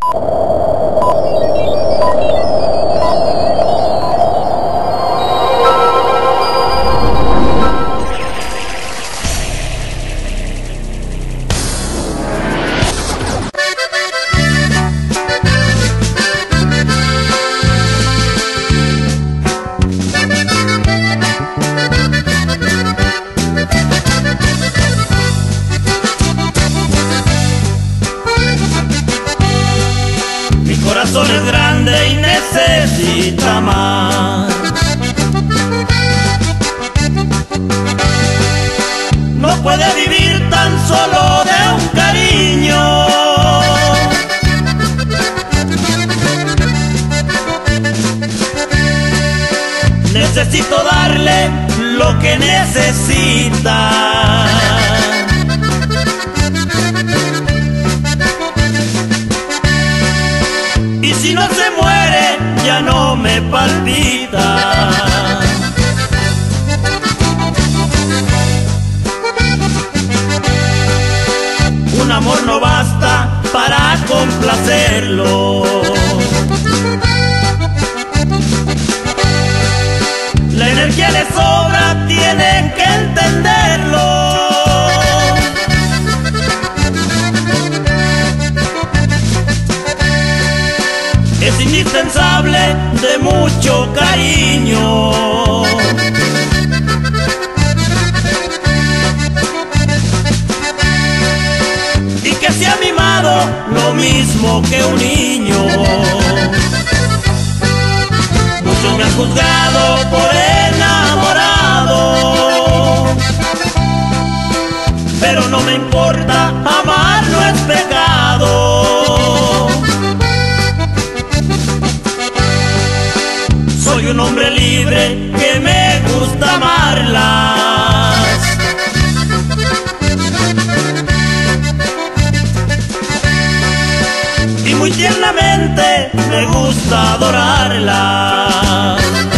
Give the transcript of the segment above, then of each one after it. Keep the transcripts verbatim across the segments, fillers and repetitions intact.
Mi corazón es grande y necesita más. No puede vivir tan solo de un cariño. Necesito darle lo que necesita. Y si no se muere, ya no me palpita. Un amor no basta para complacerlo. La energía le sobra, tienen que entenderlo. Es indispensable de mucho cariño. Y que sea mimado lo mismo que un niño. Muchos me han juzgado por enamorado, pero no me importa, amar no es pecado. Soy un hombre libre que me gusta amarlas. Y muy tiernamente me gusta adorarlas.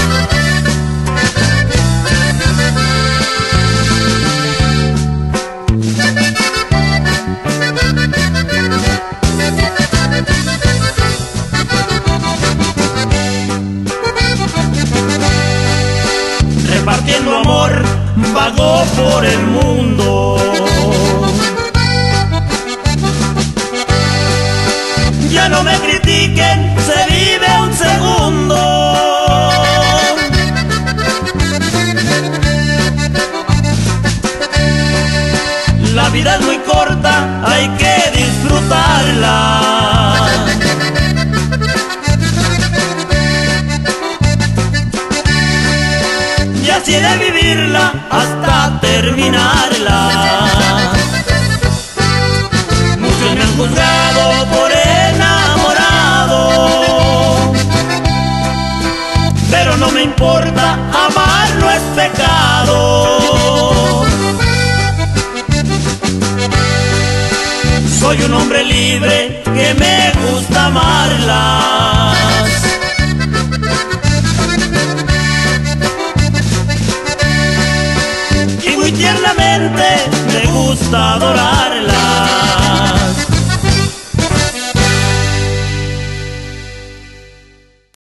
Repartiendo amor, vago por el mundo. Ya no me critiquen, se vive un segundo. La vida es muy corta, hay que disfrutarla. Y así he de vivirla hasta terminarla. Muchos me han juzgado por enamorado, pero no me importa, amar no es pecado. Soy un hombre libre que me gusta amarlas. Y muy tiernamente me gusta adorar.